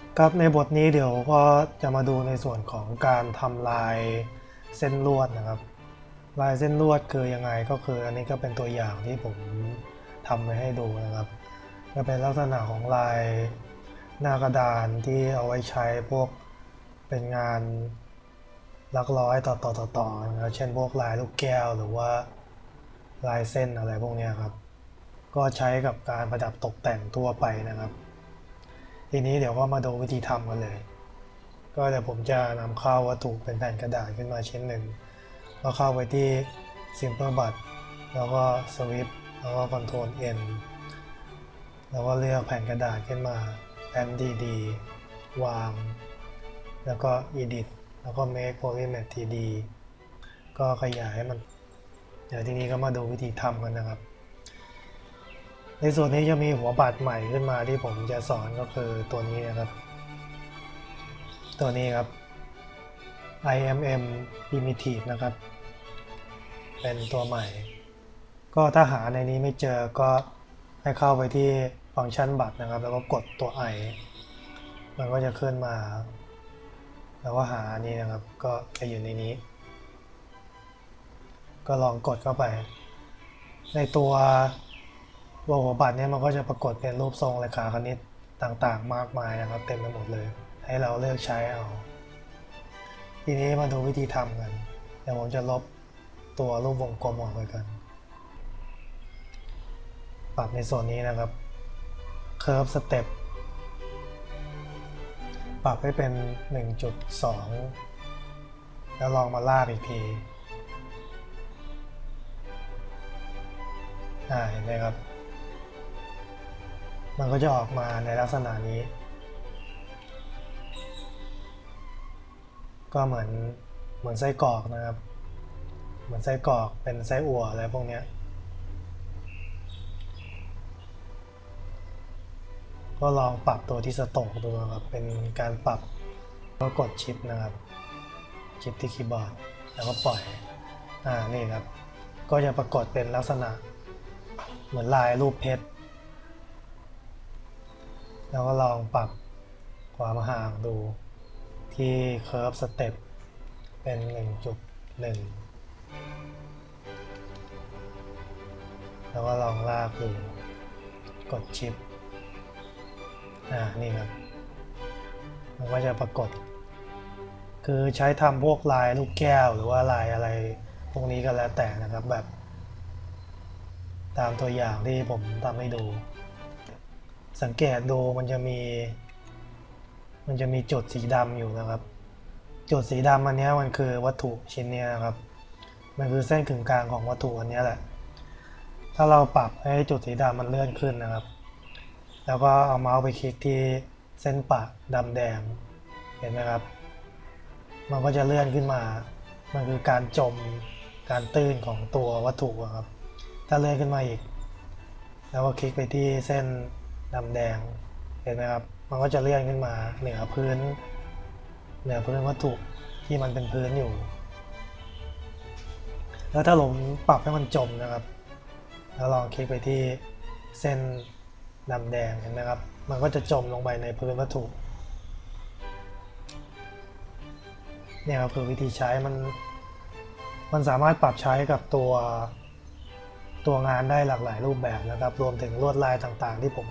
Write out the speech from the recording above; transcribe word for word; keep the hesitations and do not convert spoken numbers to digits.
ครับในบทนี้เดี๋ยวก็จะมาดูในส่วนของการทำลายเส้นลวดนะครับลายเส้นลวดคือยังไงก็คืออันนี้ก็เป็นตัวอย่างที่ผมทำไว้ให้ดูนะครับจะเป็นลักษณะของลายหน้ากระดานที่เอาไว้ใช้พวกเป็นงานลักร้อยต่อต่อต่อต่อนะเช่นพวกลายลูกแก้วหรือว่าลายเส้นอะไรพวกนี้ครับก็ใช้กับการประดับตกแต่งทั่วไปนะครับทีนี้เดี๋ยวก็มาดูวิธีทำกันเลยก็เดี๋ยวผมจะนำเข้าวัตถุเป็นแผ่นกระดาษขึ้นมาชิ้นหนึ่งก็เข้าไปที่ Simple Bud แล้วก็ Swift แล้วก็ Control N แล้วก็เลือกแผ่นกระดาษขึ้นมา Mdd วางแล้วก็ Edit แล้วก็ Make Polymer ทรี ดี ก็ขยายให้มันเดี๋ยวทีนี้ก็มาดูวิธีทำกันนะครับในส่วนนี้จะมีหัวบัตรใหม่ขึ้นมาที่ผมจะสอนก็คือตัวนี้นะครับตัวนี้ครับ ไอ เอ็ม เอ็ม Primitive นะครับเป็นตัวใหม่ก็ถ้าหาในนี้ไม่เจอก็ให้เข้าไปที่ฟังก์ชันบัตรนะครับแล้วก็กดตัว I มันก็จะขึ้นมาแล้วก็หาอันนี้นะครับก็จะอยู่ในนี้ก็ลองกดเข้าไปในตัวตัวหัวบัตรเนี่ยมันก็จะปรากฏเป็นรูปทรงเรขาคณิตต่างๆมากมายนะครับเต็มไปหมดเลยให้เราเลือกใช้เอาทีนี้มาดูวิธีทำกันเดี๋ยวผมจะลบตัวรูปวงกลมออกไปกันปรับในส่วนนี้นะครับ Curve Step ปรับให้เป็น หนึ่งจุดสอง แล้วลองมาลากอีกทีอ่าเห็นไหมครับมันก็จะออกมาในลักษณะนี้ก็เหมือนเหมือนไส้กรอกนะครับเหมือนไส้กรอกเป็นไส้อั่วอะไรพวกนี้ก็ลองปรับตัวที่สโตกดูครับเป็นการปรับก็กดชิปนะครับชิปที่คีย์บอร์ดแล้วก็ปล่อยอ่านี่ครับก็จะปรากฏเป็นลักษณะเหมือนลายรูปเพชรแล้วก็ลองปรับความห่างดูที่ Curve Step เป็น หนึ่งจุดหนึ่ง แล้วก็ลองลากดูกดชิปอ่านี่ครับมันก็จะปรากฏคือใช้ทำพวกลายลูกแก้วหรือว่าลายอะไรพวกนี้ก็แล้วแต่นะครับแบบตามตัวอย่างที่ผมทำให้ดูสังเกตดูมันจะมีมันจะมีจุดสีดำอยู่นะครับจุดสีดำอันนี้มันคือวัตถุชิ้นนี้นะครับมันคือเส้นกึ่งกลางของวัตถุอันนี้แหละถ้าเราปรับให้จุดสีดำมันเลื่อนขึ้นนะครับแล้วก็เอาเมาส์ไปคลิกที่เส้นปะดำแดงเห็นไหมครับมันก็จะเลื่อนขึ้นมามันคือการจมการตื้นของตัววัตถุครับถ้าเลื่อนขึ้นมาอีกแล้วก็คลิกไปที่เส้นดำแดงเห็นไหมครับมันก็จะเลื่อนขึ้นมาเหนือพื้นเหนือพื้นวัตถุที่มันเป็นพื้นอยู่แล้วถ้าผมปรับให้มันจมนะครับแล้วลองคลิกไปที่เส้นดำแดงเห็นไหมครับมันก็จะจมลงไปในพื้นวัตถุเนี่ยครับคือวิธีใช้มันมันสามารถปรับใช้กับตัวตัวงานได้หลากหลายรูปแบบนะครับรวมถึงลวดลายต่างๆที่ผม